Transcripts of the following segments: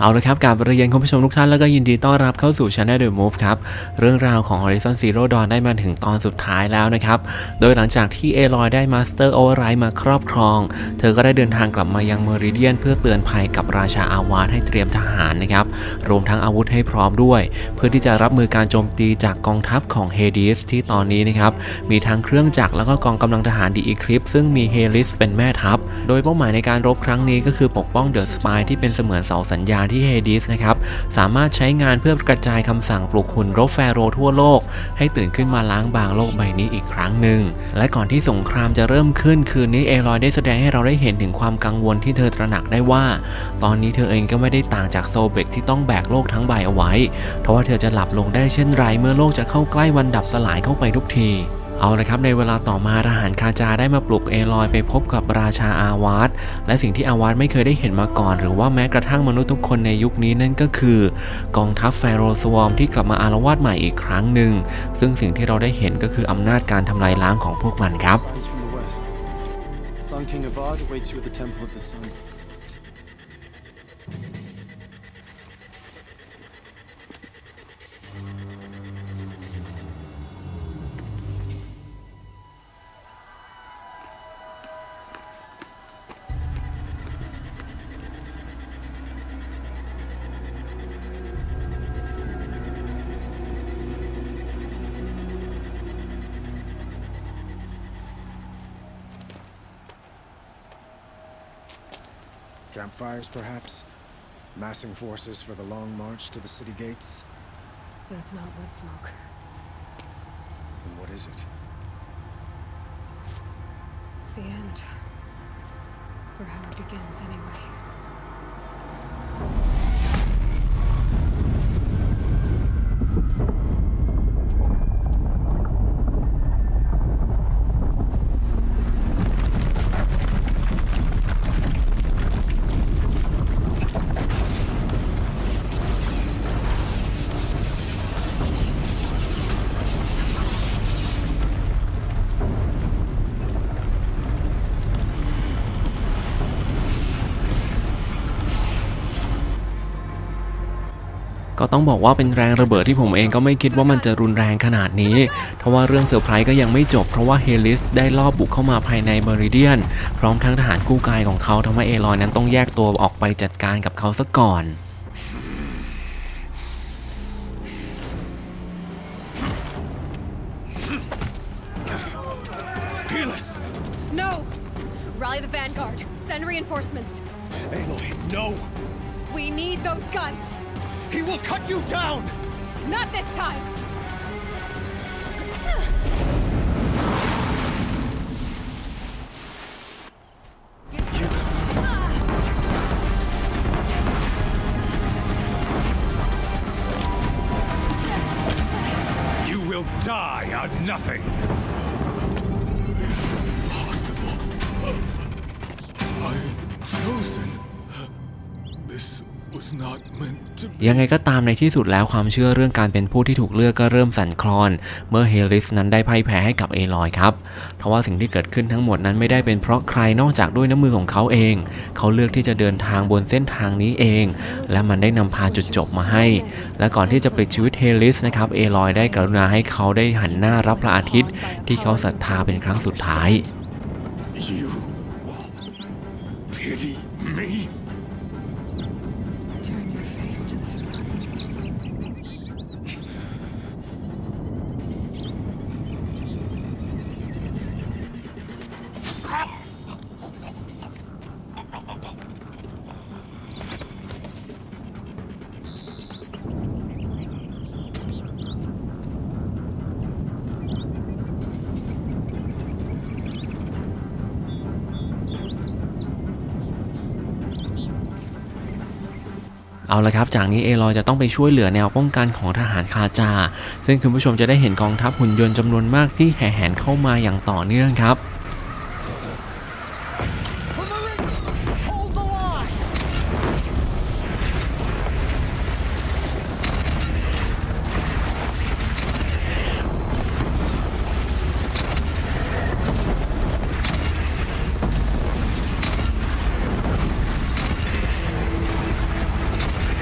เอาละครับกับเรียนคุณผู้ชมทุกท่านแล้วก็ยินดีต้อนรับเข้าสู่ Channel The Move ครับเรื่องราวของ Horizon Zero Dawn ได้มาถึงตอนสุดท้ายแล้วนะครับโดยหลังจากที่เอลอยได้ Master Override มาครอบครองเธอก็ได้เดินทางกลับมายังเมริเดียนเพื่อเตือนภัยกับราชาอาวาสให้เตรียมทหารนะครับรวมทั้งอาวุธให้พร้อมด้วยเพื่อที่จะรับมือการโจมตีจากกองทัพของเฮดิสที่ตอนนี้นะครับมีทั้งเครื่องจักรแล้วก็กองกำลังทหารดีอีคลิปซึ่งมีเฮลิสเป็นแม่ทัพโดยเป้าหมายในการรบครั้งนี้ก็คือปกป้องเดอะสปายที่เป็นเสมือนเสาสัญญาณที่เฮดิสนะครับสามารถใช้งานเพื่อกระจายคำสั่งปลุกหุ่นรบแฟโรทั่วโลกให้ตื่นขึ้นมาล้างบางโลกใบนี้อีกครั้งหนึ่งและก่อนที่สงครามจะเริ่มขึ้นคืนนี้เอลอยได้แสดงให้เราได้เห็นถึงความกังวลที่เธอตระหนักได้ว่าตอนนี้เธอเองก็ไม่ได้ต่างจากโซเบกที่ต้องแบกโลกทั้งใบเอาไว้เพราะว่าเธอจะหลับลงได้เช่นไรเมื่อโลกจะเข้าใกล้วันดับสลายเข้าไปทุกทีเอาละครับในเวลาต่อมาทหารคาจาได้มาปลุกเอลอยไปพบกับราชาอาวาสและสิ่งที่อาวาสไม่เคยได้เห็นมาก่อนหรือว่าแม้กระทั่งมนุษย์ทุกคนในยุคนี้นั่นก็คือกองทัพแฟโรสวอมที่กลับมาอาละวาดใหม่อีกครั้งหนึ่งซึ่งสิ่งที่เราได้เห็นก็คืออำนาจการทำลายล้างของพวกมันครับ Campfires, perhaps? Massing forces for the long march to the city gates? That's not with smoke. Then what is it? The end. Or how it begins, anyway. ก็ต้องบอกว่าเป็นแรงระเบิดที่ผมเองก็ไม่คิดว่ามันจะรุนแรงขนาดนี้เพราะว่าเรื่องเซอร์ไพรส์ก็ยังไม่จบเพราะว่าเฮลิสได้ลอบบุกเข้ามาภายในเมริเดียนพร้อมทั้งทหารคู่กายของเขาทำให้เอลอยนั้นต้องแยกตัวออกไปจัดการกับเขาซะก่อน No! Rally the vanguard. Send reinforcements. Aloy, no! We need those guns. He will cut you down! Not this time! You will die on nothing! Impossible. I am chosen. This was not meant to be. ยังไงก็ตามในที่สุดแล้วความเชื่อเรื่องการเป็นผู้ที่ถูกเลือกก็เริ่มสั่นคลอนเมื่อเฮลิสนั้นได้พ่ายแพ้ให้กับเอลอยครับเพราะว่าสิ่งที่เกิดขึ้นทั้งหมดนั้นไม่ได้เป็นเพราะใครนอกจากด้วยน้ำมือของเขาเองเขาเลือกที่จะเดินทางบนเส้นทางนี้เองและมันได้นำพาจุดจบมาให้และก่อนที่จะปลิดชีวิตเฮลิสนะครับเอลอยได้กรุณาให้เขาได้หันหน้ารับพระอาทิตย์ที่เขาศรัทธาเป็นครั้งสุดท้าย You pity me? Turn your face to the sun. เอาละครับจากนี้เอลอยจะต้องไปช่วยเหลือแนวป้องกันของทหารคาจาซึ่งคุณผู้ชมจะได้เห็นกองทัพหุ่นยนต์จำนวนมากที่แห่แหนเข้ามาอย่างต่อเนื่องครับ Aloy,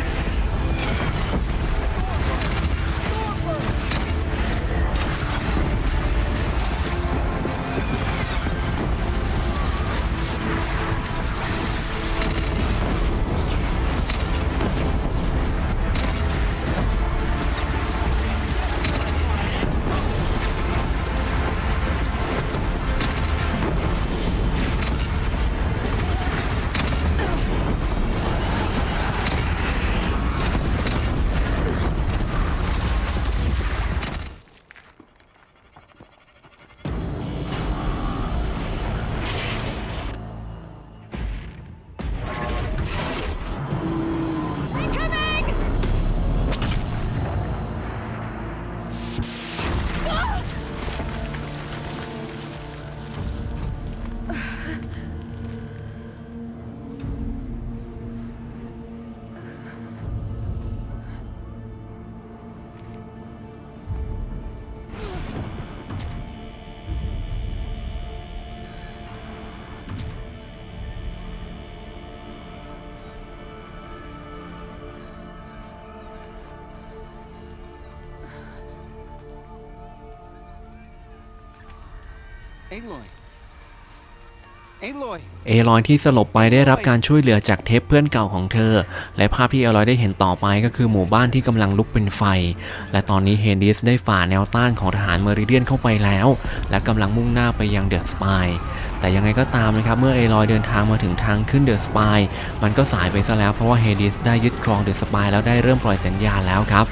เอลอยที่สลบไปได้รับการช่วยเหลือจากเทปเพื่อนเก่าของเธอและภาพที่เอลอยได้เห็นต่อไปก็คือหมู่บ้านที่กำลังลุกเป็นไฟและตอนนี้เฮดิสได้ฝ่าแนวต้านของทหารเมริเดียนเข้าไปแล้วและกำลังมุ่งหน้าไปยังเดอะสปายแต่ยังไงก็ตามนะครับเมื่อเอลอยเดินทางมาถึงทางขึ้นเดอะสปายมันก็สายไปซะแล้วเพราะว่าเฮดิสได้ยึดครองเดอะสปายแล้วได้เริ่มปล่อยสัญญาณแล้วครับ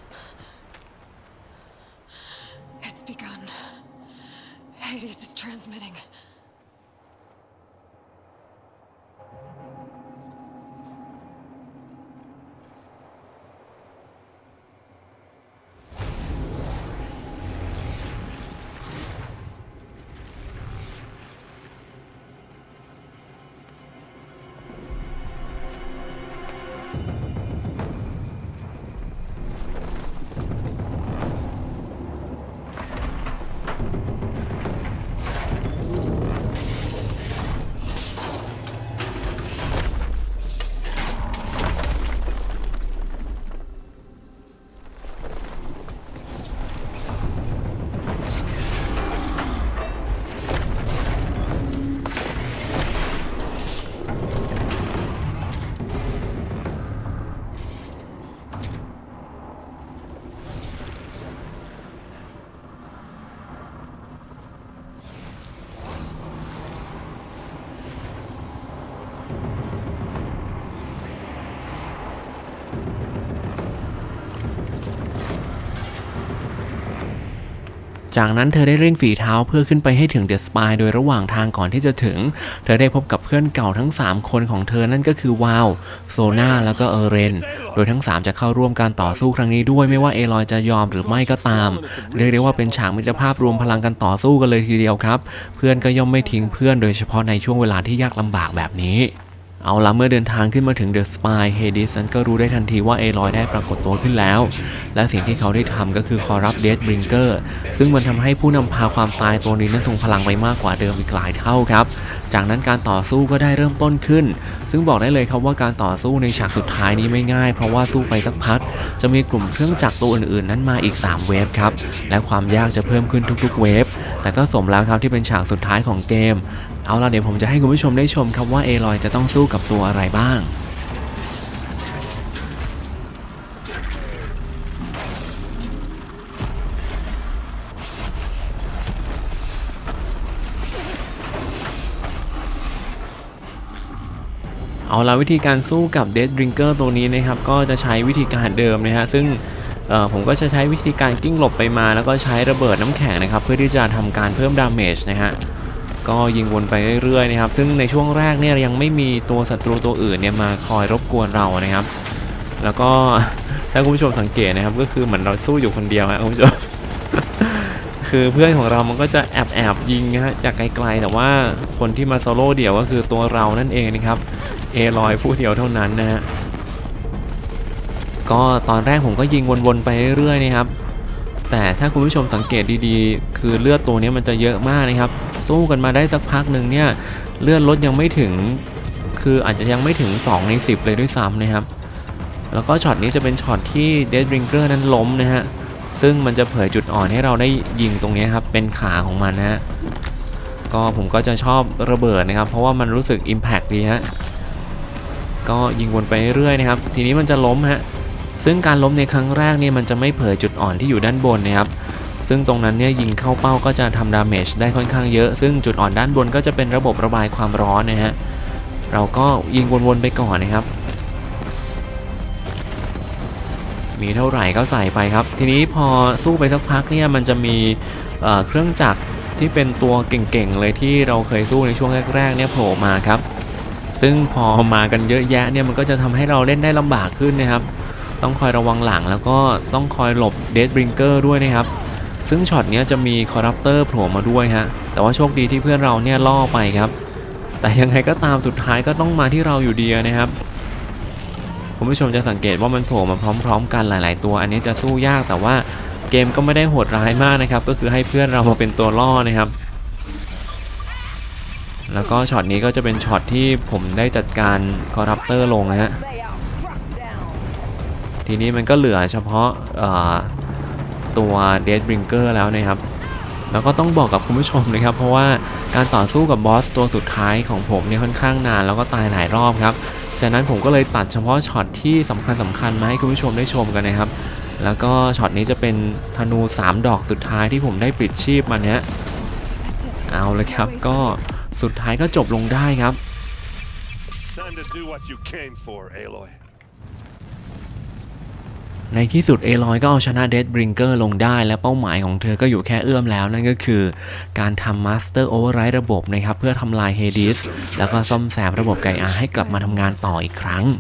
It's begun. Hades is transmitting. จากนั้นเธอได้เร่งฝีเท้าเพื่อขึ้นไปให้ถึงเดอะสปายโดยระหว่างทางก่อนที่จะถึงเธอได้พบกับเพื่อนเก่าทั้ง3คนของเธอนั่นก็คือวาวโซนาแล้วก็เอเรนโดยทั้ง3จะเข้าร่วมการต่อสู้ครั้งนี้ด้วยไม่ว่าเอลอยจะยอมหรือไม่ก็ตามเรียกได้ว่าเป็นฉากมิตรภาพรวมพลังกันต่อสู้กันเลยทีเดียวครับเพื่อนก็ย่อมไม่ทิ้งเพื่อนโดยเฉพาะในช่วงเวลาที่ยากลำบากแบบนี้เอาละเมื่อเดินทางขึ้นมาถึงเดอะสปายเฮดิสนั้นก็รู้ได้ทันทีว่าเอลอยได้ปรากฏตัวขึ้นแล้วและสิ่งที่เขาได้ทำก็คือคอรัปเดดบริงเกอร์ซึ่งมันทำให้ผู้นำพาความตายตัวนี้นั้นทรงพลังไปมากกว่าเดิมอีกหลายเท่าครับจากนั้นการต่อสู้ก็ได้เริ่มต้นขึ้นซึ่งบอกได้เลยครับว่าการต่อสู้ในฉากสุดท้ายนี้ไม่ง่ายเพราะว่าสู้ไปสักพักจะมีกลุ่มเครื่องจักรตัวอื่นๆนั้นมาอีก3เวฟครับและความยากจะเพิ่มขึ้นทุกๆเวฟแต่ก็สมแล้วครับที่เป็นฉากสุดท้ายของเกมเอาล่ะเดี๋ยวผมจะให้คุณผู้ชมได้ชมครับว่าเอลอยจะต้องสู้กับตัวอะไรบ้างเอาละวิธีการสู้กับ Death Bringer ตัวนี้นะครับก็จะใช้วิธีการเดิมนะฮะซึ่งผมก็จะใช้วิธีการกิ้งหลบไปมาแล้วก็ใช้ระเบิดน้ำแข็งนะครับเพื่อที่จะทำการเพิ่มดาเมจนะฮะก็ยิงวนไปเรื่อยๆนะครับซึ่งในช่วงแรกเนี่ยยังไม่มีตัวศัตรูตัวอื่นเนี่ยมาคอยรบกวนเรานะครับแล้วก็ถ้าคุณผู้ชมสังเกตนะครับก็คือเหมือนเราสู้อยู่คนเดียวครับคุณผู้ชม คือเพื่อนของเรามันก็จะแอบยิงนะฮะจากไกลๆแต่ว่าคนที่มาโซโล่เดี่ยวก็คือตัวเรานั่นเองนะครับเอลอยผู้เดียวเท่านั้นนะฮะก็ตอนแรกผมก็ยิงวนๆไปเรื่อยๆนะครับแต่ถ้าคุณผู้ชมสังเกตดีๆคือเลือดตัวนี้มันจะเยอะมากนะครับสู้กันมาได้สักพักหนึ่งเนี่ยเลือดลดยังไม่ถึงคืออาจจะยังไม่ถึง2 ใน 10เลยด้วยซ้ำนะครับแล้วก็ช็อตนี้จะเป็นช็อตที่ Death Bringer นั้นล้มนะฮะซึ่งมันจะเผยจุดอ่อนให้เราได้ยิงตรงนี้ครับเป็นขาของมันนะฮะก็ผมก็จะชอบระเบิดนะครับเพราะว่ามันรู้สึก Impact ดีฮะก็ยิงวนไปเรื่อยๆนะครับทีนี้มันจะล้มฮะซึ่งการล้มในครั้งแรกเนี่ยมันจะไม่เผยจุดอ่อนที่อยู่ด้านบนนะครับซึ่งตรงนั้นเนี่ยยิงเข้าเป้าก็จะทำดาเมจได้ค่อนข้างเยอะซึ่งจุดอ่อนด้านบนก็จะเป็นระบบระบายความร้อนนะฮะเราก็ยิงวนๆไปก่อนนะครับมีเท่าไหร่ก็ใส่ไปครับทีนี้พอสู้ไปสักพักเนี่ยมันจะมีเครื่องจักรที่เป็นตัวเก่งๆเลยที่เราเคยสู้ในช่วงแรกๆเนี่ยโผล่มาครับซึ่งพอมากันเยอะแยะเนี่ยมันก็จะทำให้เราเล่นได้ลำบากขึ้นนะครับต้องคอยระวังหลังแล้วก็ต้องคอยหลบ Death Bringer ด้วยนะครับซึ่งช็อตนี้จะมีคอรัปเตอร์โผล่มาด้วยฮะแต่ว่าโชคดีที่เพื่อนเราเนี่ยล่อไปครับแต่ยังไงก็ตามสุดท้ายก็ต้องมาที่เราอยู่ดีนะครับคุณผู้ชมจะสังเกตว่ามันโผล่มาพร้อมๆกันหลายๆตัวอันนี้จะสู้ยากแต่ว่าเกมก็ไม่ได้โหดร้ายมากนะครับก็คือให้เพื่อนเรามาเป็นตัวล่อนะครับแล้วก็ช็อตนี้ก็จะเป็นช็อตที่ผมได้จัดการคอรัปเตอร์ลงนะฮะทีนี้มันก็เหลือเฉพาะตัว Death Bringer แล้วนะครับแล้วก็ต้องบอกกับคุณผู้ชมนะครับเพราะว่าการต่อสู้กับบอสตัวสุดท้ายของผมเนี่ยค่อนข้างนานแล้วก็ตายหลายรอบครับฉะนั้นผมก็เลยตัดเฉพาะช็อตที่สำคัญมาให้คุณผู้ชมได้ชมกันนะครับแล้วก็ช็อตนี้จะเป็นธนู3ดอกสุดท้ายที่ผมได้ปลิดชีพมาเนี้ยเอาเลยครับก็สุดท้ายก็จบลงได้ครับ Time to do what you came for, Aloy. ในที่สุดเอลอยก็เอาชนะเดดบริงเกอร์ลงได้และเป้าหมายของเธอก็อยู่แค่เอื้อมแล้วนั่นก็คือการทำมาสเตอร์โอเวอร์ไรด์ระบบนะครับเพื่อทำลายเฮดิสแล้วก็ซ่อมแซมระบบไกอาให้กลับมาทำงานต่ออีกครั้ง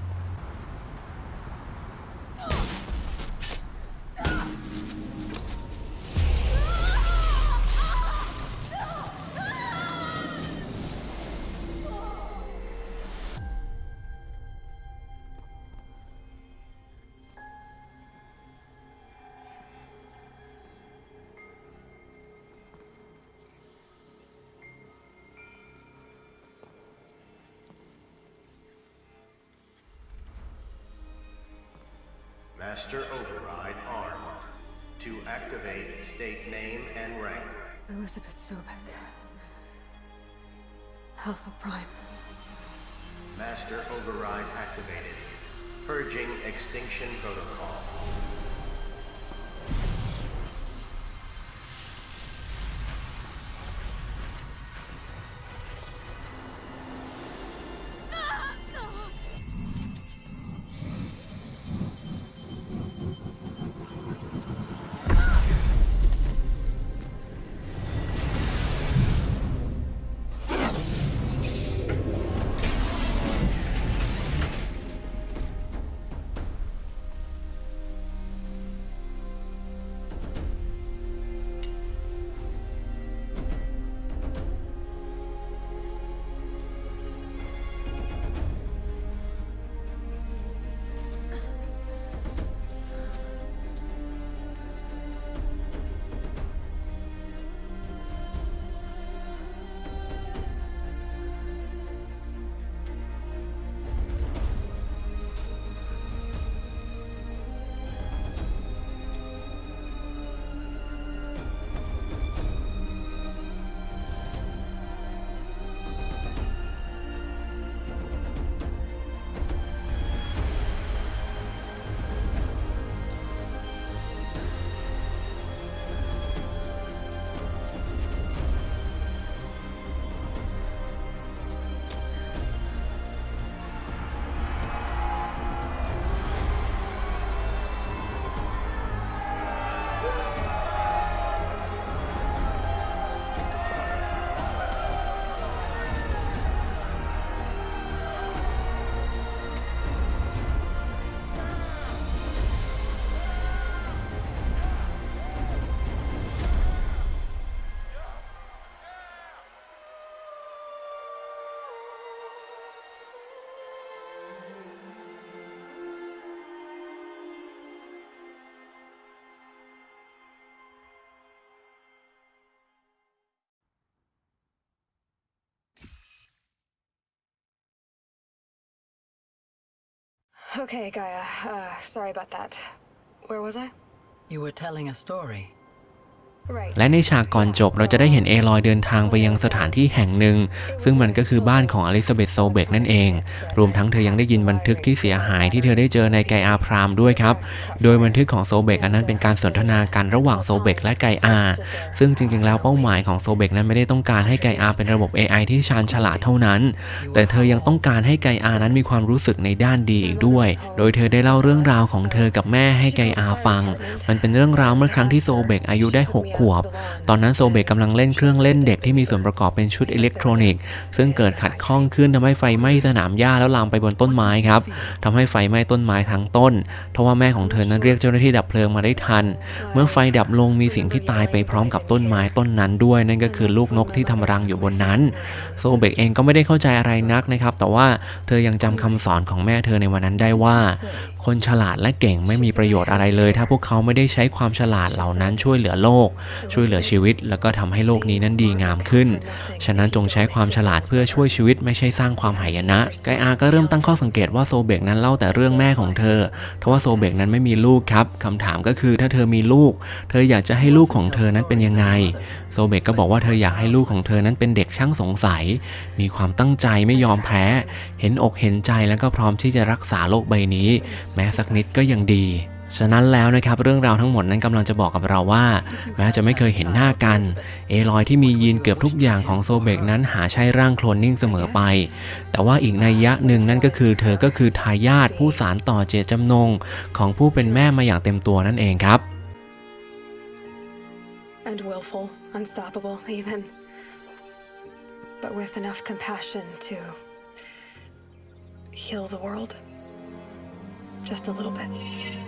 Master Override armed. To activate, state name and rank. Elizabeth Sobek. Alpha Prime. Master Override activated. Purging Extinction Protocol. Okay, Gaia. Sorry about that. Where was I? You were telling a story. Right. และในฉากก่อนจบเราจะได้เห็นเอลอยเดินทางไปยังสถานที่แห่งหนึ่งซึ่งมันก็คือบ้านของอลิซาเบธโซเบกนั่นเองรวมทั้งเธอยังได้ยินบันทึกที่เสียหายที่เธอได้เจอในไกอาพรามด้วยครับโดยบันทึกของโซเบกอันนั้นเป็นการสนทนากันระหว่างโซเบกและไกอาซึ่งจริงๆแล้วเป้าหมายของโซเบกนั้นไม่ได้ต้องการให้ไกอาเป็นระบบ AI ที่ชาญฉลาดเท่านั้นแต่เธอยังต้องการให้ไกอานั้นมีความรู้สึกในด้านดีอีกด้วยโดยเธอได้เล่าเรื่องราวของเธอกับแม่ให้ไกอาฟังมันเป็นเรื่องราวเมื่อครั้งที่โซเบกอายุได้6 ขวบตอนนั้นโซเบกกำลังเล่นเครื่องเล่นเด็กที่มีส่วนประกอบเป็นชุดอิเล็กทรอนิกส์ซึ่งเกิดขัดข้องขึ้นทำให้ไฟไหม้สนามหญ้าแล้วลามไปบนต้นไม้ครับทำให้ไฟไหม้ต้นไม้ทั้งต้นทว่าแม่ของเธอนั้นเรียกเจ้าหน้าที่ดับเพลิงมาได้ทันเมื่อไฟดับลงมีสิ่งที่ตายไปพร้อมกับต้นไม้ต้นนั้นด้วยนั่นก็คือลูกนกที่ทำรังอยู่บนนั้นโซเบกเองก็ไม่ได้เข้าใจอะไรนักนะครับแต่ว่าเธอยังจำคำสอนของแม่เธอในวันนั้นได้ว่าคนฉลาดและเก่งไม่มีประโยชน์อะไรเลยถ้าพวกเขาไม่ได้ใช้ความฉลาดเหล่านั้นช่วยเหลือโลกช่วยเหลือชีวิตแล้วก็ทำให้โลกนี้นั้นดีงามขึ้นฉะนั้นจงใช้ความฉลาดเพื่อช่วยชีวิตไม่ใช่สร้างความหายนะไกอาก็เริ่มตั้งข้อสังเกตว่าโซเบกนั้นเล่าแต่เรื่องแม่ของเธอทว่าโซเบกนั้นไม่มีลูกครับคำถามก็คือถ้าเธอมีลูกเธออยากจะให้ลูกของเธอนั้นเป็นยังไงโซเบกก็บอกว่าเธออยากให้ลูกของเธอนั้นเป็นเด็กช่างสงสัยมีความตั้งใจไม่ยอมแพ้เห็นอกเห็นใจแล้วก็พร้อมที่จะรักษาโลกใบนี้แม้สักนิดก็ยังดีฉะนั้นแล้วนะครับเรื่องราวทั้งหมดนั้นกำลังจะบอกกับเราว่าแม้จะไม่เคยเห็นหน้ากันเอลอยที่มียีนเกือบทุกอย่างของโซเบกนั้นหาใช่ร่างโคลนนิ่งเสมอไปแต่ว่าอีกนัยยะหนึ่งนั่นก็คือเธอก็คือทายาทผู้สานต่อเจตจำนงของผู้เป็นแม่มาอย่างเต็มตัวนั่นเองครับ And willful, unstoppable even. But with enough compassion to heal the world. Just a little bit.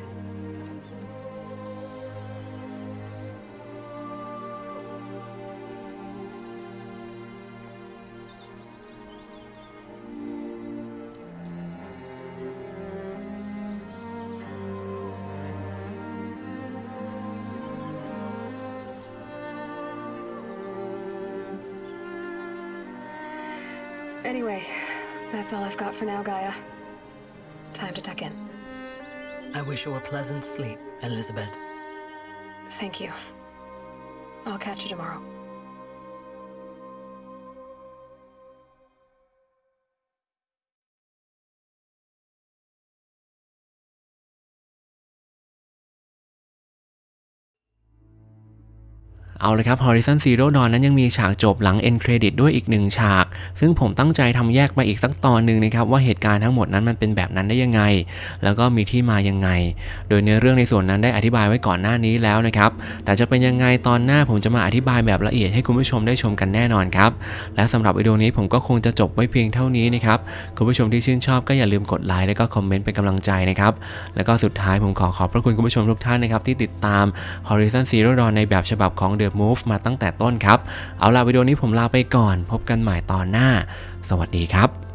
Anyway, that's all I've got for now, Gaia. Time to tuck in. I wish you a pleasant sleep, Elizabeth. Thank you. I'll catch you tomorrow. เอาเลยครับ Horizon Zero Dawn นั้นยังมีฉากจบหลัง End Credit ด้วยอีก1ฉากซึ่งผมตั้งใจทำแยกมาอีกสักตอนหนึ่งนะครับว่าเหตุการณ์ทั้งหมดนั้นมันเป็นแบบนั้นได้ยังไงแล้วก็มีที่มายังไงโดยเนื้อเรื่องในส่วนนั้นได้อธิบายไว้ก่อนหน้านี้แล้วนะครับแต่จะเป็นยังไงตอนหน้าผมจะมาอธิบายแบบละเอียดให้คุณผู้ชมได้ชมกันแน่นอนครับและสำหรับวิดีโอนี้ผมก็คงจะจบไว้เพียงเท่านี้นะครับคุณผู้ชมที่ชื่นชอบก็อย่าลืมกดไลค์และก็คอมเมนต์เป็นกำลังใจนะครับแล้วก็สุดท้ายผมขอบพระคุณคุณผู้ชมทุกท่านนะครับที่ติดตาม Horizon Zero Dawn ในแบบฉบับของ The Move มาตั้งแต่ต้นครับเอาล่ะวิดีโอนี้ผมลาไปก่อนพบกันใหม่ตอนหน้าสวัสดีครับ